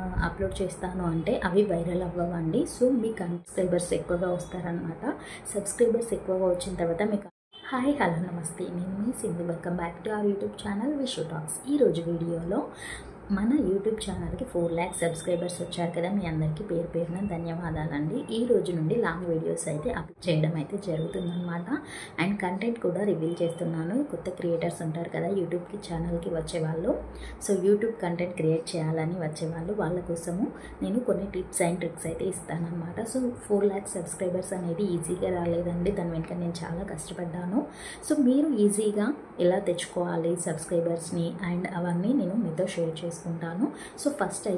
Upload చేస్తాను అంటే అవి వైరల్ అవ్వవండి. సో మీ సబ్స్క్రైబర్స్ ఎక్కువగా వస్తారనమాట. సబ్స్క్రైబర్స్ ఎక్కువగా వచ్చిన తర్వాత మీకు హాయ్ హలో నమస్తే, నేను మీ Sindhu. Welcome back to our YouTube channel Vishu talks. ఈరోజు వీడియోలో మన యూట్యూబ్ ఛానల్కి 4 lakh సబ్స్క్రైబర్స్ వచ్చారు కదా, మీ అందరికీ పేరు పేరున ధన్యవాదాలండి. ఈ రోజు నుండి లాంగ్ వీడియోస్ అయితే అప్లోడ్ చేయడం అయితే జరుగుతుందన్నమాట. అండ్ కంటెంట్ కూడా రివీల్ చేస్తున్నాను. కొత్త క్రియేటర్స్ ఉంటారు కదా యూట్యూబ్కి ఛానల్కి వచ్చేవాళ్ళు, సో యూట్యూబ్ కంటెంట్ క్రియేట్ చేయాలని వచ్చేవాళ్ళు, వాళ్ళ కోసము నేను కొన్ని టిప్స్ అండ్ ట్రిక్స్ అయితే ఇస్తానన్నమాట. సో 4 lakh సబ్స్క్రైబర్స్ అనేది ఈజీగా రాలేదండి, దాని వెనుక నేను చాలా కష్టపడ్డాను. సో మీరు ఈజీగా ఎలా తెచ్చుకోవాలి సబ్స్క్రైబర్స్ని అండ్ అవన్నీ నేను మీతో షేర్ చేసుకుంటాను. సో ఫస్ట్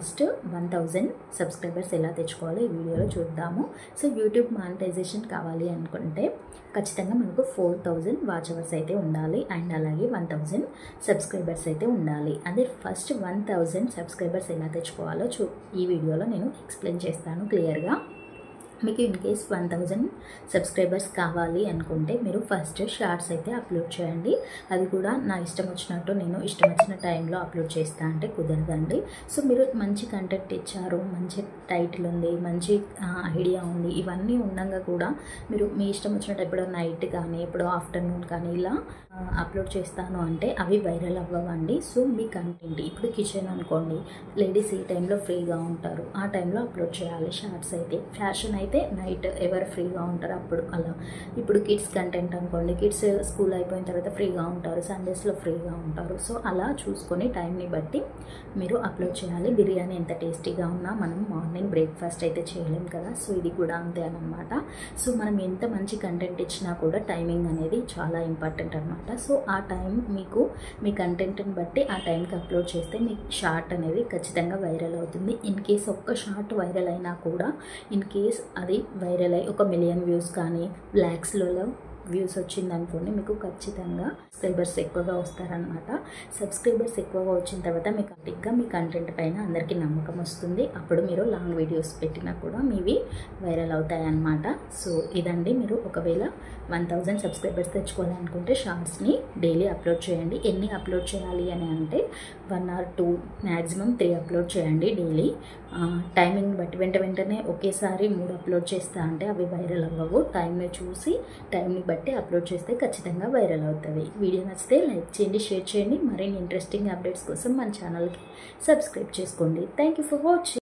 1000 సబ్స్క్రైబర్స్ ఎలా తెచ్చుకోవాలో ఈ వీడియోలో చూద్దాము. సో యూట్యూబ్ మానిటైజేషన్ కావాలి అనుకుంటే ఖచ్చితంగా మనకు 4000 వాచ్ అవర్స్ అయితే ఉండాలి అండ్ అలాగే 1000 సబ్స్క్రైబర్స్ అయితే ఉండాలి. అదే ఫస్ట్ 1000 సబ్స్క్రైబర్స్ ఎలా తెచ్చుకోవాలో ఈ వీడియోలో నేను ఎక్స్ప్లెయిన్ చేస్తాను క్లియర్గా. మీకు ఇన్ కేస్ 1000 సబ్స్క్రైబర్స్ కావాలి అనుకుంటే మీరు ఫస్ట్ షార్ట్స్ అయితే అప్లోడ్ చేయండి. అది కూడా నా ఇష్టం వచ్చినట్టు నేను ఇష్టం వచ్చిన టైంలో అప్లోడ్ చేస్తా అంటే కుదరదండి. సో మీరు మంచి కంటెంట్ ఇచ్చారు, మంచి టైటిల్ ఉంది, మంచి ఐడియా ఉంది, ఇవన్నీ ఉండగా కూడా మీరు మీ ఇష్టం వచ్చినట్టు ఎప్పుడో నైట్ కానీ ఎప్పుడో ఆఫ్టర్నూన్ కానీ ఇలా అప్లోడ్ చేస్తాను అంటే అవి వైరల్ అవ్వవండి. సో మీ కంటెంట్ ఇప్పుడు కిచెన్ అనుకోండి, లేడీస్ ఈ టైంలో ఫ్రీగా ఉంటారు, ఆ టైంలో అప్లోడ్ చేయాలి షార్ట్స్ అయితే. ఫ్యాషన్ అయితే నైట్ ఎవరు ఫ్రీగా ఉంటారు అప్పుడు అలా. ఇప్పుడు కిడ్స్ కంటెంట్ అనుకోండి, కిడ్స్ స్కూల్ అయిపోయిన తర్వాత ఫ్రీగా ఉంటారు, సండేస్లో ఫ్రీగా ఉంటారు. సో అలా చూసుకొని టైంని బట్టి మీరు అప్లోడ్ చేయాలి. బిర్యానీ ఎంత టేస్టీగా ఉన్నా మనం మార్నింగ్ బ్రేక్ఫాస్ట్ అయితే చేయలేం కదా, సో ఇది కూడా అంతే అనమాట. సో మనం ఎంత మంచి కంటెంట్ ఇచ్చినా కూడా టైమింగ్ అనేది చాలా ఇంపార్టెంట్ అనమాట. సో ఆ టైం మీకు మీ కంటెంట్ని బట్టి ఆ టైంకి అప్లోడ్ చేస్తే మీ షార్ట్ అనేది ఖచ్చితంగా వైరల్ అవుతుంది. ఇన్ కేస్ ఒక్క షార్ట్ వైరల్ అయినా కూడా, ఇన్ కేస్ అది వైరల్ అయ్యి 1 million వ్యూస్ కానీ లాక్స్లలో వ్యూస్ వచ్చిందనుకోండి, మీకు ఖచ్చితంగా సబ్స్క్రైబర్స్ ఎక్కువగా వస్తారనమాట. సబ్స్క్రైబర్స్ ఎక్కువగా వచ్చిన తర్వాత మీకు అటిక్గా మీ కంటెంట్ పైన అందరికీ నమ్మకం వస్తుంది. అప్పుడు మీరు లాంగ్ వీడియోస్ పెట్టినా కూడా మీవి వైరల్ అవుతాయి అన్నమాట. సో ఇదండి, మీరు ఒకవేళ 1000 సబ్స్క్రైబర్స్ తెచ్చుకోవాలనుకుంటే షార్ట్స్ని డైలీ అప్లోడ్ చేయండి. ఎన్ని అప్లోడ్ చేయాలి అని అంటే 1 or 2 మ్యాక్సిమం 3 అప్లోడ్ చేయండి డైలీ. టైమింగ్ బట్టి వెంటనే ఒకేసారి 3 అప్లోడ్ చేస్తా అంటే అవి వైరల్ అవ్వవు. టైంని చూసి టైంని బట్టి అప్లోడ్ చేస్తే ఖచ్చితంగా వైరల్ అవుతుంది. వీడియో నచ్చితే లైక్ చేయండి, షేర్ చేయండి. మరిన్ని ఇంట్రెస్టింగ్ అప్డేట్స్ కోసం మన ఛానల్కి సబ్స్క్రైబ్ చేసుకోండి. Thank you for watching.